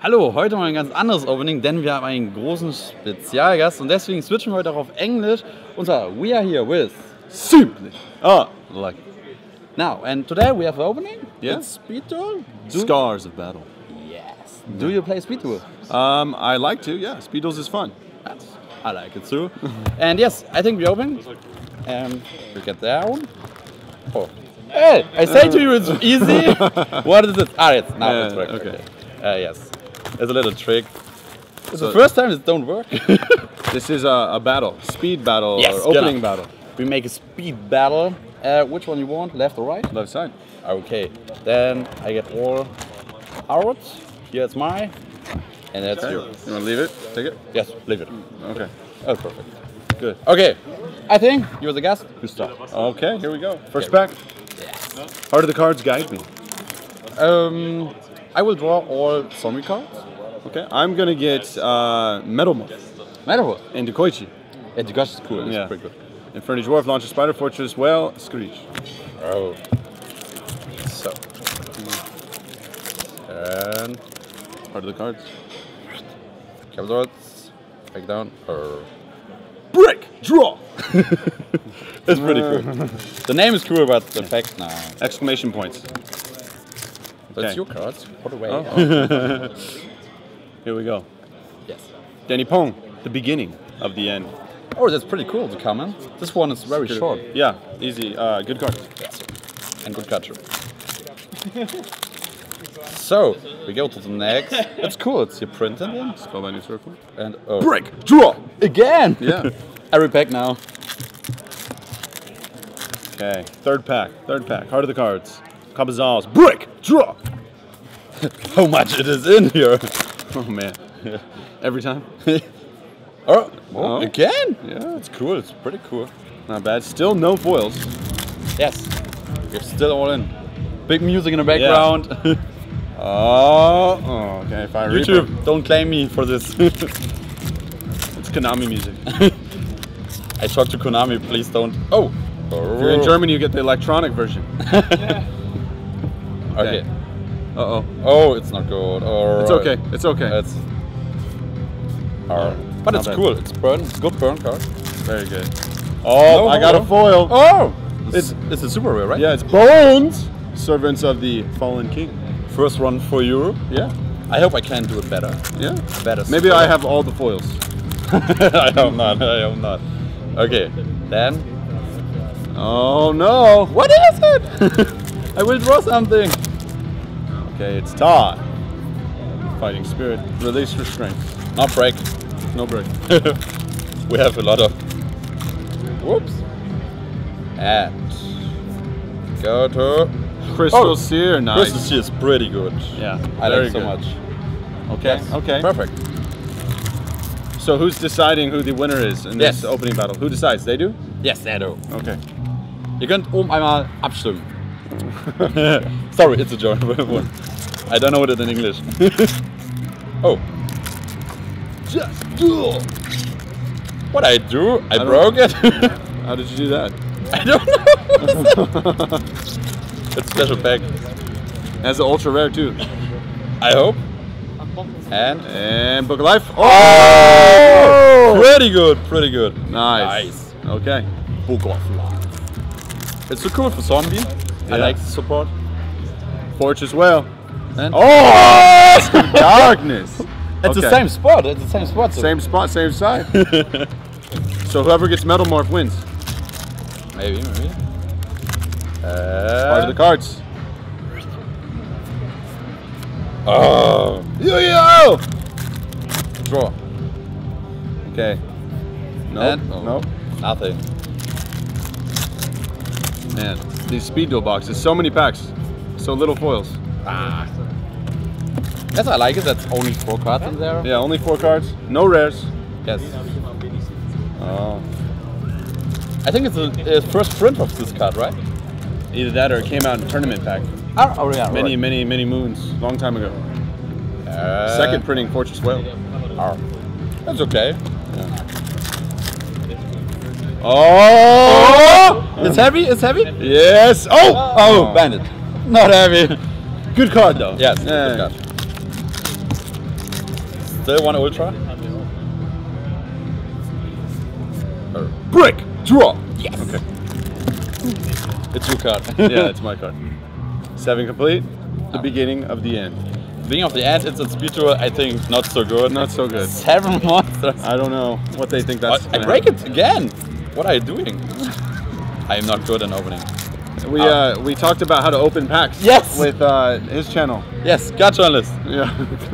Hallo, heute mal ein ganz anderes Opening, denn wir haben einen großen Spezialgast und deswegen switchen wir heute auch auf Englisch. Und zwar, we are here with Simply. Lucky. Now, and today we have an opening. Yeah. It's Speed Duel. Scars of Battle. Yes. Do you play Speed Duel? I like to, yeah. Speed Duels is fun. Yes, I like it too. And yes, I think we open. We get down. Oh. Hey, I say to you it's easy. What is it? It's now it's correct. okay. Yes. It's a little trick. It's So- the first time it don't work. This is a battle, speed battle Yes, or opening genau. battle. We make a speed battle. Which one you want, left or right? Left side. Okay. Then I get all ours. Here it's mine. And that's Okay. yours. You want to leave it? Take it? Yes, leave it. Okay. Oh, perfect. Good. Okay. I think you're the guest. You start. Okay, here we go. First pack. Heart of the cards guide me. I will draw all zombie cards. Okay, I'm gonna get Metalmorph Matter and Koichi. And the gush is cool. It's Yeah. pretty good. Inferno Dwarf, Launcher Spider Fortress, Whale, Screech. Oh. So. And Heart of the cards. capitals. Back down. Brick! Draw! It's pretty cool. The name is cool, but the fact now. Exclamation points. That's Okay. your cards. Put away. Here we go. Yes. Danny Pong, the beginning of the end. Oh, that's pretty cool, the comment. This one is very short. Yeah, easy. Good card. Yes. And good catcher. So, we go to the next. It's cool, it's here printed in. Spellbinding Circle. And Brick! Draw! again! Yeah. Every pack now. Okay, third pack. Heart of the cards. Cabazals. Brick! Draw! How much it is in here? Oh man. Every time? Oh, again? Yeah. It's cool, it's pretty cool. Not bad. Still no foils. Yes, we're still all in. Big music in the background. Oh, okay. If I YouTube, don't claim me for this. It's Konami music. I talked to Konami, please don't. Oh! If you're in Germany, you get the electronic version. Okay. Uh-oh. Oh, it's not good. It's okay. It's okay. It's but Not it's bad. cool. It's burn. It's good burn card. Very good. Oh, No, I got no. a foil. Oh, it's a super rare, right? Yeah, it's Bones! Servants of the Fallen King. First one for you. Yeah. I hope I can do it better. Yeah. Better. Maybe I have all the foils. I hope not. I hope not. Okay. Then. Oh no! What is it? I will draw something. Okay, it's Todd. Fighting Spirit. Release Restraint. Not break. No break. We have a lot of. Whoops. And go to. Crystal Oh, Seer. Nice. Crystal Sea is pretty good. Yeah. I very like it so good. much. Okay. Yes. Okay. Perfect. So who's deciding who the winner is in this Yes. opening battle? Who decides? They do? Yes, I do. Okay. Ihr könnt oben einmal abstimmen. Sorry, it's a German one. I don't know what it in English. Oh. Just do. What I do? I don't- broke it. How did you do that? I don't know. It's special pack. Has an ultra rare too. I hope. And And Book of Life. oh, pretty good, pretty good. Nice. Okay. Book of Life. It's so cool for zombie. I Yeah. like the support. Forge as well. And Oh! Darkness. it's the Okay. same spot. It's the same spot. So Same spot, same side. So whoever gets Metalmorph wins. maybe. Part of the cards. Oh. Yo-yo! Draw. Okay. Nope. And- oh. Nope. Nothing. Man, these speed duel boxes, so many packs, so little foils. Ah. Yes, I like it. That's only 4 cards in there. Yeah, only 4 cards, no rares. Yes. Oh. I think it's the first print of this card, right? Either that or it came out in tournament pack. Oh yeah. Many moons, long time ago. Second printing Fortress Whale. That's okay. Oh! It's heavy. It's heavy. Yes! Oh! Oh, bandit. Not heavy. Good card though. Yes. Yeah. Good card. Still one ultra. Brick! Draw. Yes. Okay. It's your card. Yeah, it's my card. 7 complete. The beginning of the end. Beginning of the end, it's a speed duel. I think not so good. Not so good. 7 monsters. I don't know what they think that's. I break it again. What are you doing? I am not good in opening. We talked about how to open packs. Yes. With his channel. Yes, card journalist. Yeah.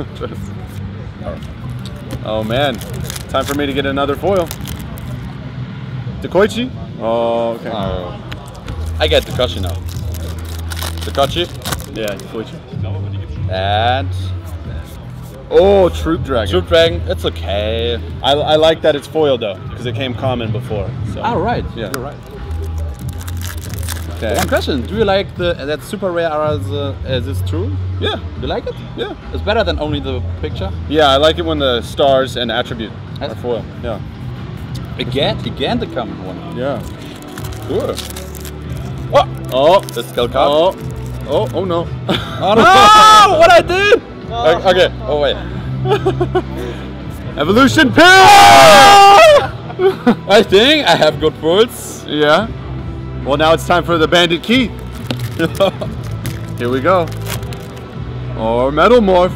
Oh man, time for me to get another foil. Dekoichi? Oh, okay. I get Dekoichi now. Dekoichi. Yeah, Dekoichi. And oh, Troop Dragon. Troop Dragon, it's okay. I like that it's foil though, because it came common before. So. Ah, right. Yeah. You're right. Okay. One question: do you like that super rare? Is this true? Yeah. You like it? Yeah. It's better than only the picture. Yeah, I like it when the stars and attribute are foil. Yeah. Again, the common one. Yeah. Cool. Oh. The skull card. Oh no. Oh no! What I did? Okay. Oh wait. Evolution pill! I think I have good pulls. Yeah. Well, now it's time for the bandit key. Here we go. Or metal morph.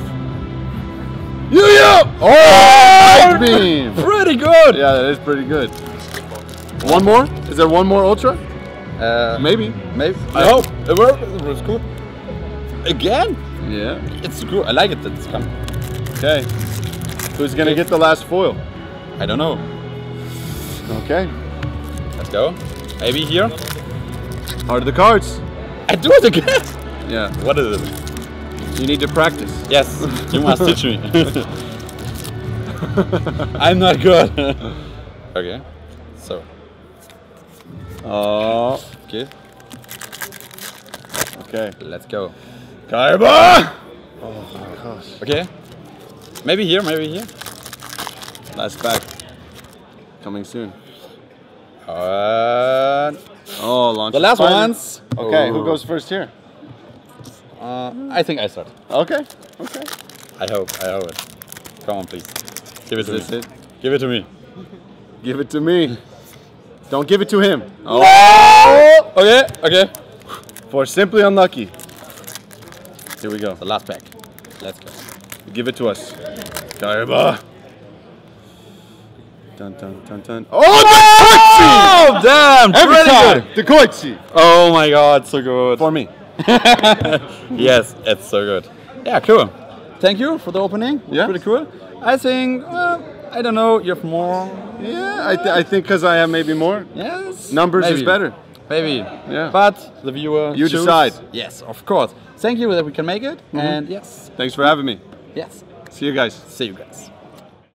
Yeah. Oh, Ice beam. Pretty good. Yeah, that is pretty good. One more? Is there one more ultra? Maybe. Maybe. I hope it worked. It was cool. Again? Yeah. It's cool. I like it that it's coming. Okay. Who's gonna get the last foil? I don't know. Okay. Let's go. Maybe here. Heart of the cards. I do it again. Yeah. What is it? You need to practice. Yes. You must teach me. I'm not good. Okay. So. Oh. Okay. Okay. Let's go. Kaiba! Oh my gosh. Okay. Maybe here. Maybe here. Last pack. Coming soon. Oh, launch. the last ones. Okay, who goes first here? I think I start. Okay. Okay. I hope it. Come on, please. Give it to me. Is this it? Give it to me. Give it to me. Don't give it to him. Oh. Okay. For simply unlucky. Here we go. The last pack. Let's go. Give it to us. Kaiba. Dun dun dun dun. Oh, Oh, damn! Every Pretty time. good. Dekoichi. Oh my god, so good. For me. Yes, it's so good. Yeah, cool. Thank you for the opening. Yeah. Pretty cool. I think, I don't know, you have more. Yeah, I think because I have maybe more. Yes. Numbers maybe. is better. Maybe. Yeah. But the viewer You choose. decide. Yes, of course. Thank you that we can make it. And yes. Thanks for having me. Yes. See you guys. See you guys.